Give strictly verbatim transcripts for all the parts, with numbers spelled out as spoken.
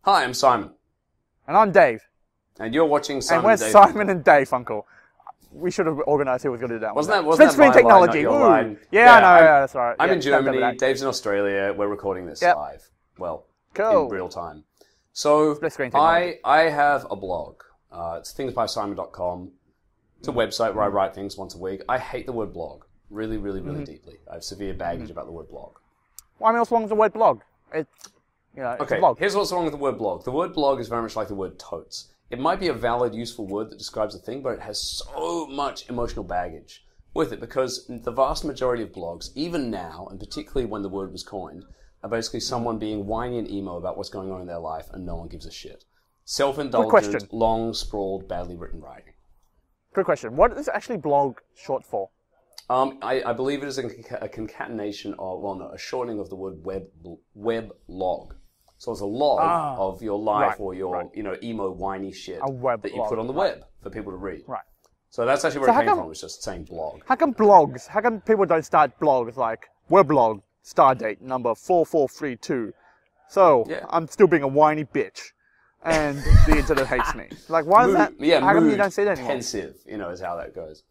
Hi, I'm Simon. And I'm Dave. And you're watching Simon and we're and Dave. Simon and Davefunkel. We should have organised who was going to do that. Wasn't that, wasn't Split that screen my technology. line, not your line? Yeah, yeah, I know, I'm, yeah, that's right. I'm yeah, in Germany, Dave's in Australia, we're recording this yep. live. Well, cool. in real time. So, Split screen technology. I, I have a blog. Uh, it's things by simon dot com. It's a website where I write things once a week. I hate the word blog. Really, really, really mm-hmm. deeply. I have severe baggage mm-hmm. about the word blog. Well, I mean, what's wrong with the word blog? It's, you know, it's okay, a blog. Here's what's wrong with the word blog. The word blog is very much like the word totes. It might be a valid, useful word that describes a thing, but it has so much emotional baggage with it because the vast majority of blogs, even now, and particularly when the word was coined, are basically someone being whiny and emo about what's going on in their life and no one gives a shit. Self-indulgent, long, sprawled, badly written writing. Good question. What is actually blog short for? Um, I, I believe it is a, a concatenation of, well, no, a shortening of the word web web log. So it's a log ah, of your life right, or your, right. you know, emo, whiny shit that you log. put on the web for people to read. Right. So that's actually where so it came come, from, was just saying blog. How come blogs, how come people don't start blogs like, weblog, star date, number four four three two. So, yeah. I'm still being a whiny bitch. And the internet hates me. Like, why mood, is that? Yeah, how mood, come you don't say that anymore? Pensive, you know, is how that goes.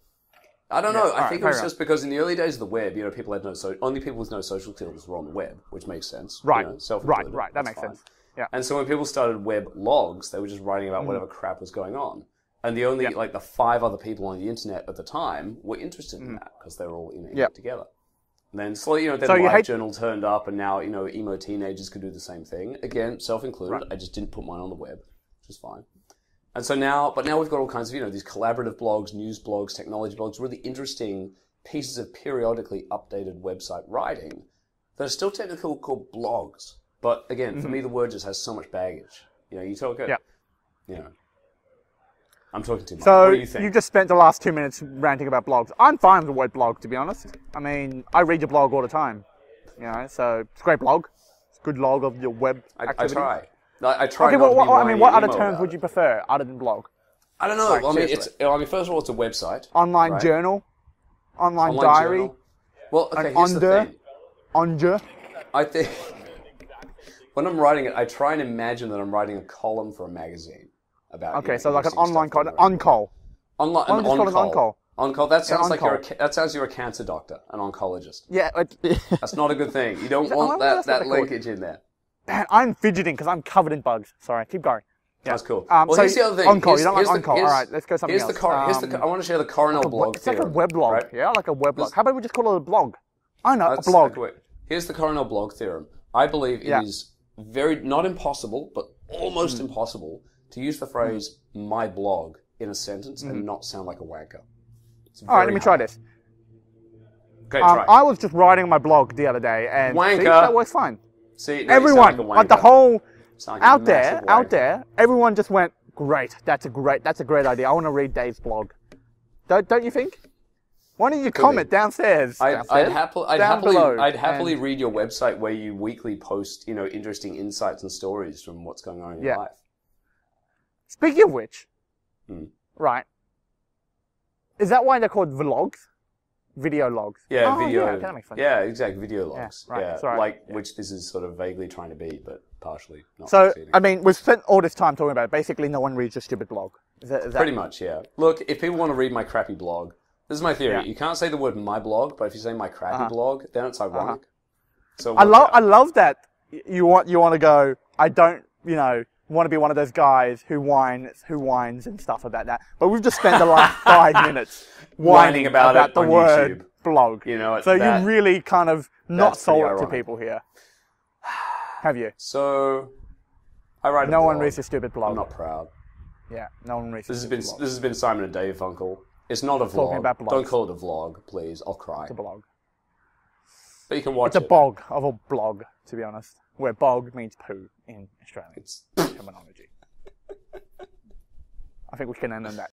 I don't yes, know. I right, think it was right. just because in the early days of the web, you know, people had no so only people with no social skills were on the web, which makes sense. Right, you know, right, right. That makes fine. sense. Yeah. And so when people started web logs, they were just writing about mm. whatever crap was going on, and the only yep. like the five other people on the internet at the time were interested in mm. that because they were all you know yep. together. And then slowly, you know, then so Live hate... Journal turned up, and now you know, emo teenagers could do the same thing. Again, self-included. Right. I just didn't put mine on the web, which is fine. And so now, but now we've got all kinds of, you know, these collaborative blogs, news blogs, technology blogs, really interesting pieces of periodically updated website writing that are still technically called blogs. But again, mm-hmm. for me, the word just has so much baggage. You know, you talk it, yeah. you know, I'm talking too much. So what do you think? You just spent the last two minutes ranting about blogs. I'm fine with the word blog, to be honest. I mean, I read your blog all the time. You know, so it's a great blog. It's a good log of your web I, activity. I try. I, I try okay, not well, to be what, I mean, what other terms would it. you prefer other than blog? I don't know. Like, I mean, seriously. it's. I mean, first of all, it's a website. Online right? journal, online, Online diary. Journal. Well, okay. An Here's under, the thing. Under. I think when I'm writing it, I try and imagine that I'm writing a column for a magazine about. Okay, you know, so like an online column, on-call. Online, Why don't we just call it on-call? On-call. That sounds yeah, like you're a, that sounds you're a cancer doctor, an oncologist. Yeah. It, That's not a good thing. You don't want that that linkage in there. Man, I'm fidgeting because I'm covered in bugs. Sorry, keep going. Yeah. That's cool. Um, well, so here's the other thing. On-call. Here's, you don't like the, on-call. All right, let's go something here's else. The cor- here's um, the. I want to share the Coronel like blog It's theorem, like a weblog. right? Yeah, like a weblog. How about we just call it a blog? I know, That's, a blog. Okay, here's the Coronel blog theorem. I believe it yeah. is very, not impossible, but almost mm. impossible to use the phrase mm. my blog in a sentence mm. and not sound like a wanker. All right, let me hard. try this. Okay, um, try. I was just writing my blog the other day, and wanker. See, that works fine. See, no, everyone, like, like the whole, like out there, wanker. out there, everyone just went, great, that's a great, that's a great idea. I want to read Dave's blog. Don't, don't you think? Why don't you Could comment be. downstairs? I'd, downstairs I'd, happily, I'd, down happily, below, I'd happily and... read your website where you weekly post, you know, interesting insights and stories from what's going on in yeah. your life. Speaking of which, hmm. right, is that why they're called vlogs? Video logs. Yeah, oh, video. Yeah, okay, that makes sense. Yeah, exactly. Video logs. Yeah, right, yeah, right. like yeah. which this is sort of vaguely trying to be, but partially not. So, succeeding. I mean, we've spent all this time talking about it. Basically, no one reads your stupid blog. Is that, is that... Pretty much, yeah. Look, if people want to read my crappy blog, this is my theory. Yeah. You can't say the word my blog, but if you say my crappy uh-huh. blog, then it's ironic. Uh-huh. So I love, I love that you want, you want to go. I don't, you know, want to be one of those guys who whines, who whines and stuff about that. But we've just spent the last five minutes whining about, about it the on word YouTube. blog. You know, so that, you really kind of not sold it ironic. to people here, have you? So I write. No a one blog. reads a stupid blog. I'm not proud. Yeah, no one reads. This has a been blog. this has been Simon and Davefunkel. It's not a vlog. Talking about blogs. Don't call it a vlog, please. I'll cry. It's a blog. But you can watch it's it. It's a bog of a blog, to be honest. Where bog means poo in Australian it's terminology. I think we can end on that.